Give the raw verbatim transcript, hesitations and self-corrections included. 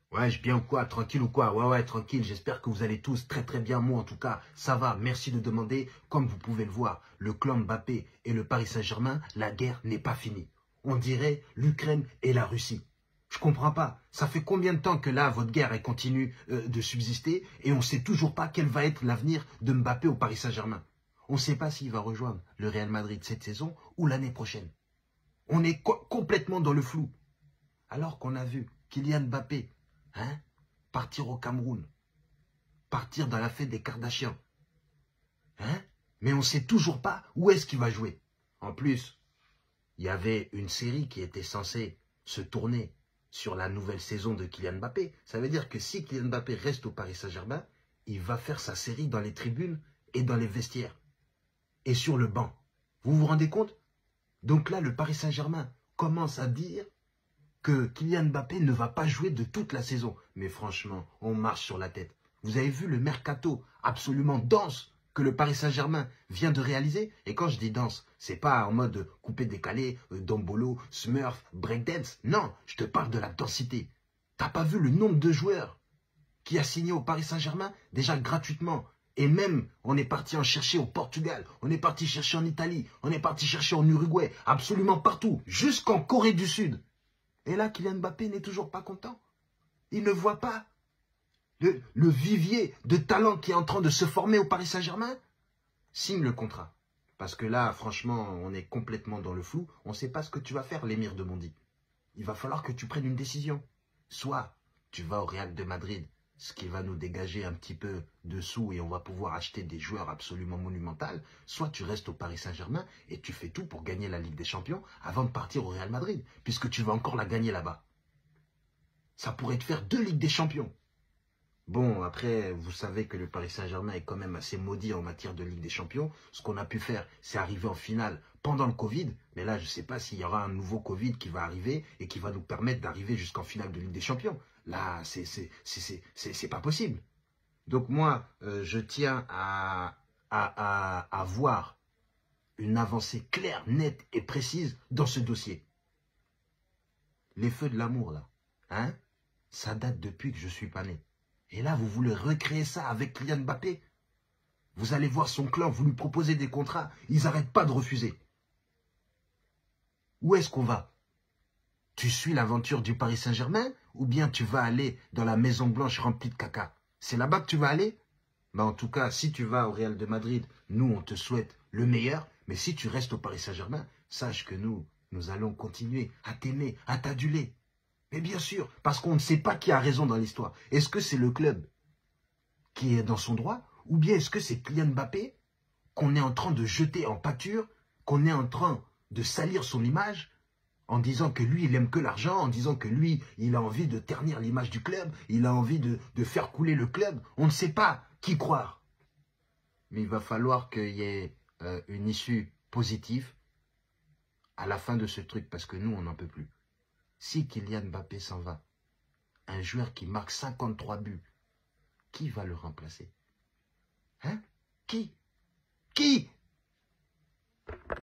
Ouais, je bien ou quoi? Tranquille ou quoi? Ouais, ouais, tranquille. J'espère que vous allez tous très très bien. Moi, en tout cas, ça va. Merci de demander. Comme vous pouvez le voir, le clan Mbappé et le Paris Saint-Germain, la guerre n'est pas finie. On dirait l'Ukraine et la Russie. Je comprends pas. Ça fait combien de temps que là, votre guerre, elle continue euh, de subsister et on ne sait toujours pas quel va être l'avenir de Mbappé au Paris Saint-Germain. On ne sait pas s'il va rejoindre le Real Madrid cette saison ou l'année prochaine. On est co complètement dans le flou. Alors qu'on a vu Kylian Mbappé, hein, partir au Cameroun, partir dans la fête des Kardashians. Hein? Mais on ne sait toujours pas où est-ce qu'il va jouer. En plus, il y avait une série qui était censée se tourner sur la nouvelle saison de Kylian Mbappé. Ça veut dire que si Kylian Mbappé reste au Paris Saint-Germain, il va faire sa série dans les tribunes et dans les vestiaires. Et sur le banc. Vous vous rendez compte? Donc là, le Paris Saint-Germain commence à dire que Kylian Mbappé ne va pas jouer de toute la saison. Mais franchement, on marche sur la tête. Vous avez vu le mercato absolument dense que le Paris Saint-Germain vient de réaliser? Et quand je dis dense, c'est pas en mode coupé-décalé, euh, dombolo, smurf, breakdance. Non, je te parle de la densité. T'as pas vu le nombre de joueurs qui a signé au Paris Saint-Germain déjà gratuitement? Et même, on est parti en chercher au Portugal, on est parti chercher en Italie, on est parti chercher en Uruguay, absolument partout, jusqu'en Corée du Sud. Et là, Kylian Mbappé n'est toujours pas content. Il ne voit pas le, le vivier de talent qui est en train de se former au Paris Saint-Germain. Signe le contrat. Parce que là, franchement, on est complètement dans le flou. On ne sait pas ce que tu vas faire, l'émir de Bondy. Il va falloir que tu prennes une décision. Soit tu vas au Real de Madrid, ce qui va nous dégager un petit peu de sous et on va pouvoir acheter des joueurs absolument monumentaux. Soit tu restes au Paris Saint-Germain et tu fais tout pour gagner la Ligue des Champions avant de partir au Real Madrid, puisque tu vas encore la gagner là-bas. Ça pourrait te faire deux Ligues des Champions. Bon, après, vous savez que le Paris Saint-Germain est quand même assez maudit en matière de Ligue des Champions. Ce qu'on a pu faire, c'est arriver en finale pendant le Covid. Mais là, je ne sais pas s'il y aura un nouveau Covid qui va arriver et qui va nous permettre d'arriver jusqu'en finale de Ligue des Champions. Là, c'est pas possible. Donc moi, euh, je tiens à, à, à, à voir une avancée claire, nette et précise dans ce dossier. Les feux de l'amour, là, hein, ça date depuis que je suis pas né. Et là, vous voulez recréer ça avec Kylian Mbappé? Vous allez voir son clan, vous lui proposez des contrats, ils n'arrêtent pas de refuser. Où est-ce qu'on va? Tu suis l'aventure du Paris Saint-Germain ou bien tu vas aller dans la Maison Blanche remplie de caca? C'est là-bas que tu vas aller? Bah en tout cas, si tu vas au Real de Madrid, nous, on te souhaite le meilleur. Mais si tu restes au Paris Saint-Germain, sache que nous, nous allons continuer à t'aimer, à t'aduler. Mais bien sûr, parce qu'on ne sait pas qui a raison dans l'histoire. Est-ce que c'est le club qui est dans son droit ou bien est-ce que c'est Kylian Mbappé qu'on est en train de jeter en pâture, qu'on est en train de salir son image en disant que lui, il aime que l'argent, en disant que lui, il a envie de ternir l'image du club, il a envie de, de faire couler le club. On ne sait pas qui croire. Mais il va falloir qu'il y ait euh, une issue positive à la fin de ce truc parce que nous, on n'en peut plus. Si Kylian Mbappé s'en va, un joueur qui marque cinquante-trois buts, qui va le remplacer? Hein? Qui? Qui?